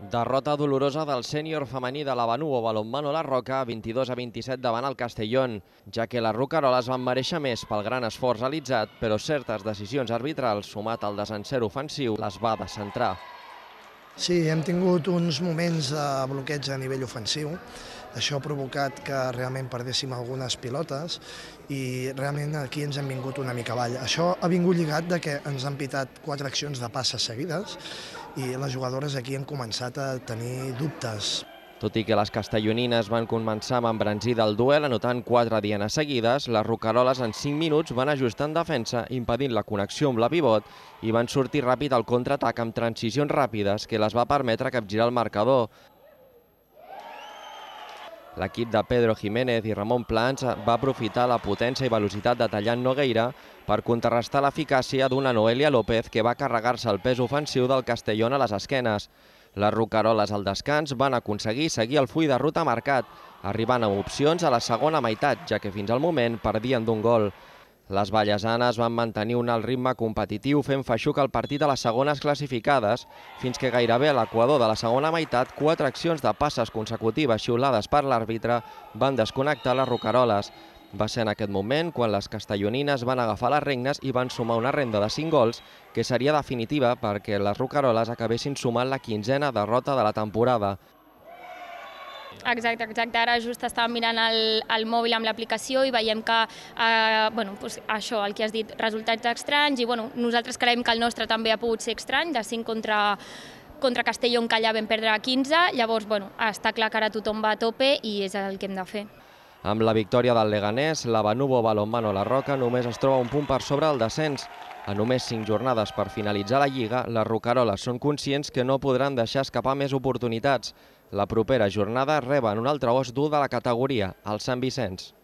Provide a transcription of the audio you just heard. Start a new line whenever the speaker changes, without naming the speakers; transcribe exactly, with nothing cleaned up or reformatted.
Derrota dolorosa del sènior femení de la Banuo Balonmano La Roca, vint-i-dos a vint-i-set davant el Castellón, ja que les roqueroles van mereixer més pel gran esforç realitzat, però certes decisions arbitrals, sumat al desencert ofensiu, les va descentrar.
Sí, hem tingut uns moments de bloqueig a nivell ofensiu. Això ha provocat que realment perdéssim algunes pilotes i realment aquí ens hem vingut una mica avall. Això ha vingut lligat de que ens han pitat quatre accions de passes seguides i les jugadores aquí han començat a tenir dubtes.
Tot i que les castellonines van començar amb embranzida el duel anotant quatre dianes seguides, les roqueroles en cinc minuts van ajustar en defensa, impedint la connexió amb la pivot i van sortir ràpid al contraatac amb transicions ràpides que les va permetre capgirar el marcador. L'equip de Pedro Jiménez i Ramon Plans va aprofitar la potència i velocitat de Tallant Nogueira per contrarrestar l'eficàcia d'una Noelia López que va carregar-se el pes ofensiu del Castellón a les esquenes. Les roqueroles al descans van aconseguir seguir el full de ruta marcat, arribant amb opcions a la segona meitat, ja que fins al moment perdien d'un gol. Les ballesanes van mantenir un alt ritme competitiu fent feixuc al partit a les segones classificades, fins que gairebé a l'equador de la segona meitat, quatre accions de passes consecutives xiulades per l'àrbitre van desconnectar les roqueroles. Va ser en aquest moment quan les castellonines van agafar les regnes i van sumar una renda de cinc gols, que seria definitiva perquè les roqueroles acabessin sumant la quinzena derrota de la temporada.
Exacte, exacte. Ara just estàvem mirant el, el mòbil amb l'aplicació i veiem que, eh, bueno, doncs això, el que has dit, resultats estranys, i bueno, nosaltres creiem que el nostre també ha pogut ser estrany, de cinc contra, contra Castellón, que allà vam perdre quinze, llavors, bueno, està clar que ara tothom va a tope i és el que hem de fer.
Amb la victòria del Leganés, la Banuo Balonmano La Roca només es troba un punt per sobre del descens. A només cinc jornades per finalitzar la Lliga, les roqueroles són conscients que no podran deixar escapar més oportunitats. La propera jornada reben un altre os dur de la categoria, el Sant Vicenç.